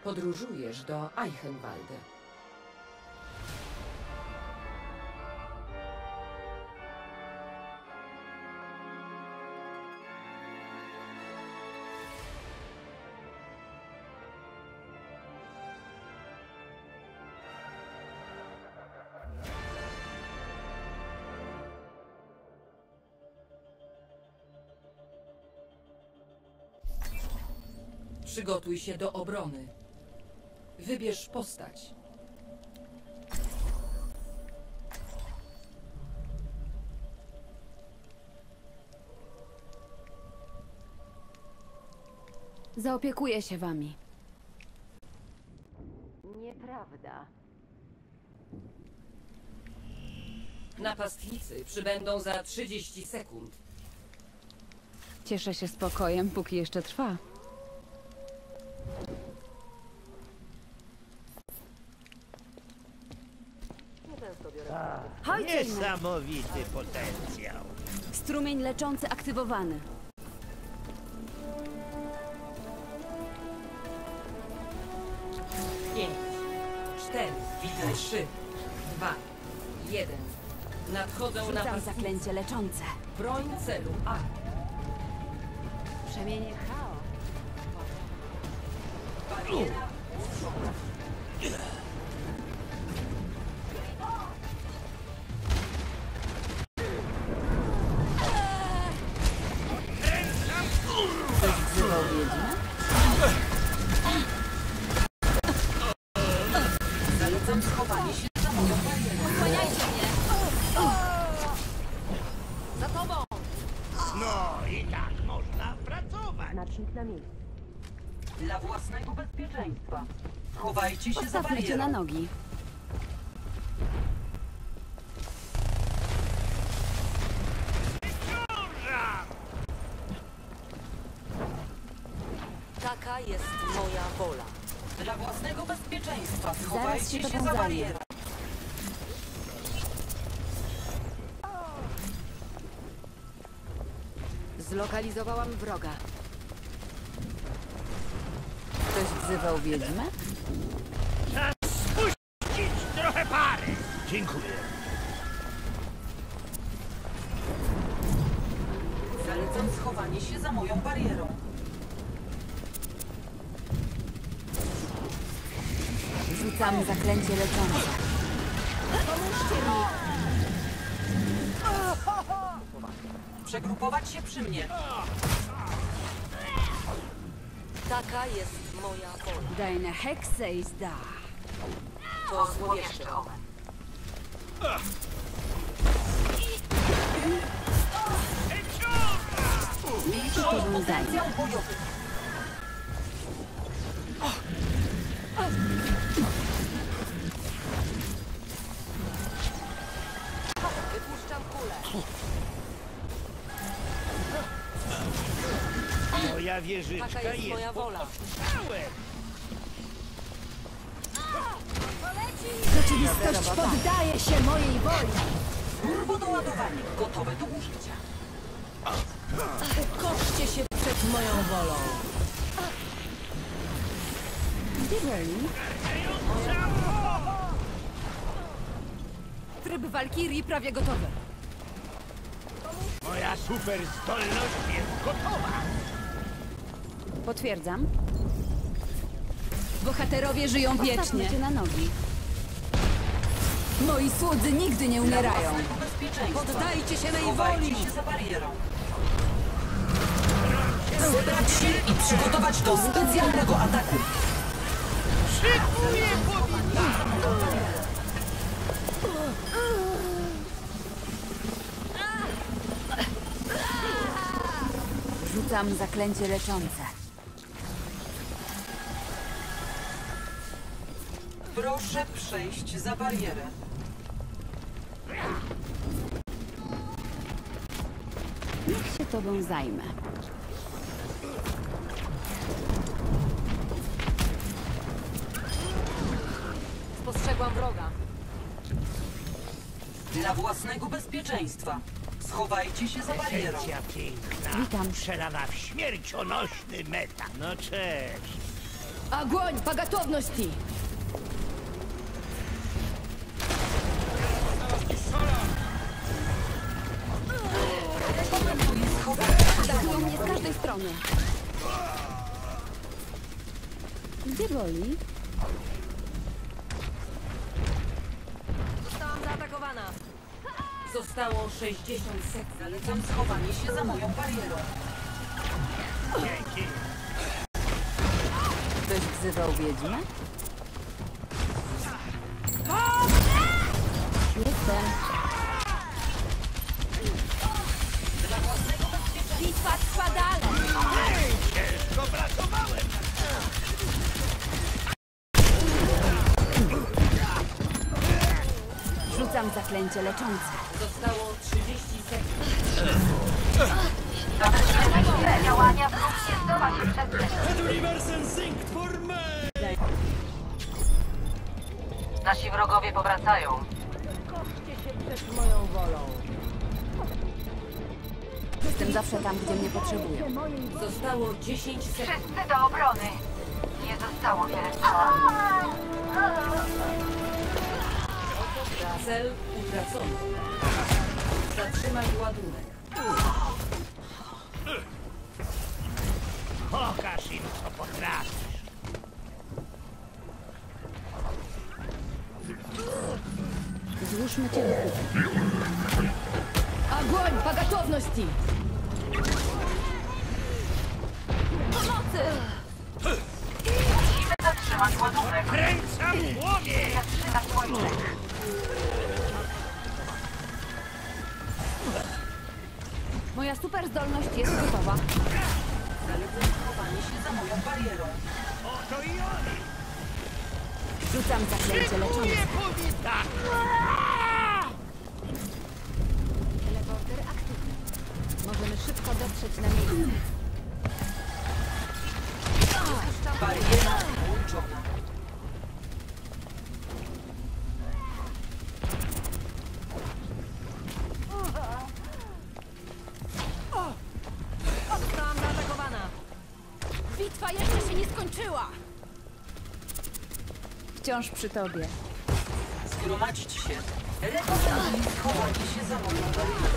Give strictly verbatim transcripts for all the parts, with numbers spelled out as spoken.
Podróżujesz do Eichenwalde. Przygotuj się do obrony. Wybierz postać. Zaopiekuję się wami. Nieprawda. Napastnicy przybędą za trzydzieści sekund. Cieszę się spokojem, póki jeszcze trwa. Chodźcie, Niesamowity potencjał. strumień leczący aktywowany. Pięć, cztery, trzy, dwa, jeden. Nadchodzą Rzucam napastnicy. zaklęcie leczące. Broń celu A. Przemienię chaos. Bariera. Ktoś wzywał wiedźmę? Zalecam schowanie się za moją barierą. Kłaniajcie mnie! Za tobą! No i tak można pracować. Znacznik na miejscu. Dla własnego bezpieczeństwa. Chowajcie się za Postawmy cię na barierą. nogi. Taka jest moja wola. Dla własnego bezpieczeństwa. się Chowajcie się tobą za zajmę. barierą. Zlokalizowałam wroga. Ktoś wzywał wiedźmę? Czas spuścić trochę pary. Dziękuję. Zalecam schowanie się za moją barierą. Rzucam zaklęcie leczące. Przegrupować się przy mnie. Taka jest moja wola. Deine Hexe ist da. To złowieszcze omen. Co to bym zajmę? Potencjał bojowy. Wypuszczam kulę. Moja wieżyczka Taka jest jest moja pod wola. ostrzałem. Rzeczywistość poddaje się mojej woli. Turbodoładowanie gotowe do użycia. Ukoszcie się przed moją wolą. Gdzie Berlin? Tryb Walkirii prawie gotowy. Moja super zdolność jest gotowa. Potwierdzam. Bohaterowie żyją wiecznie. Cię na nogi. Moi słudzy nigdy nie umierają. Własnego bezpieczeństwa. Poddajcie się mej Chowajcie woli. się za barierą. Zebrać się i przygotować do specjalnego ataku. Szykuję powinna. Rzucam zaklęcie leczące. Proszę przejść za barierę. Niech się tobą zajmę. Spostrzegłam wroga. Dla własnego bezpieczeństwa. Schowajcie się za barierą. Esencja piękna. Witam. Przelawa w śmiercionośny metal. No cześć. Огонь! По готовности! Atakują mnie z każdej strony. Gdzie boli? Zostałam zaatakowana. Zostało sześćdziesiąt sekund. Zalecam schowanie się za moją barierą. Dzięki. Ktoś wzywał wiedźmę? Jestem. Bitwa trwa dalej! Ej, ciężko pracowałem. Rzucam zaklęcie leczące. Zostało trzydzieści sekund. Działania wróg nie zdoła się przed Nasi wrogowie powracają. Przed moją wolą. Jestem zawsze tam, gdzie mnie potrzebują. Zostało dziesięć sekund. Wszyscy do obrony. Nie zostało wiele. Cel utracony. Zatrzymaj ładunek. Pokaż im, co potrafisz. Złóżmy cię do kuchni. Огонь! По готовности! Musimy zatrzymać ładunek. Kręcam płomień! Zatrzymać ładunek. Moja super zdolność jest gotowa. Zalecam schowanie się za moją barierą. Oto i oni! Rzucam zaklęcie leczące. Nie powita! Teleporter aktywny. Możemy szybko dotrzeć na miejsce. Bariera włączona. Zostałam zaatakowana. Bitwa jeszcze się nie skończyła! Wciąż przy tobie. Zgromadźcie się. Rekomenduję schowanie się za moją barierą.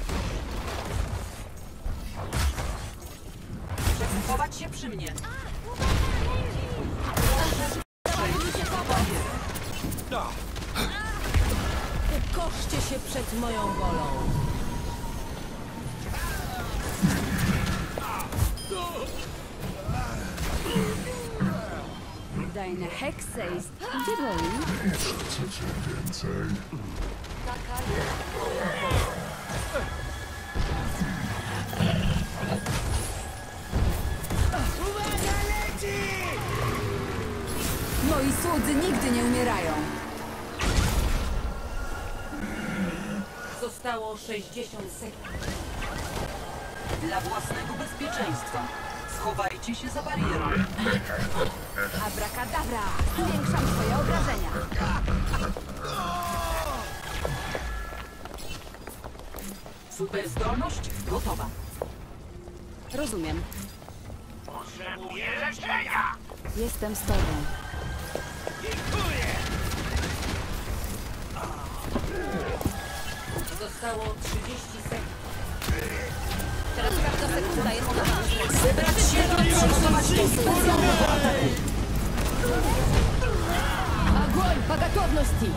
Przechować się przy mnie. Ukoszcie się przed moją wolą. Dajne Hexace. Gdzie boli? Taka jest. Uwaga, leci! Moi słudzy nigdy nie umierają. Zostało sześćdziesiąt sekund. Dla własnego bezpieczeństwa schowajcie się za barierą. Abracadabra! Zwiększam twoje obrażenia. Super zdolność gotowa. Rozumiem. Potrzebuję leczenia! Jestem z tobą. Dziękuję! Zostało trzydzieści sekund. Teraz każda sekunda jest na nas. Zebrać się do przygotować do specjalnego ataku. Огонь! По готовности!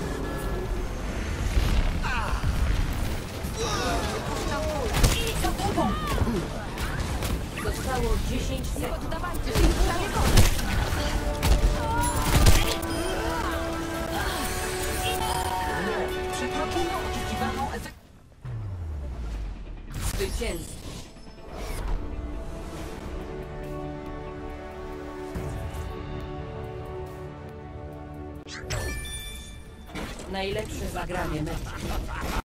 Zostało dziesięć sekund. Dawajcie, prawie koniec. Przekroczyło oczekiwaną efekt. Zwycięstwo. Najlepsze zagranie meczu.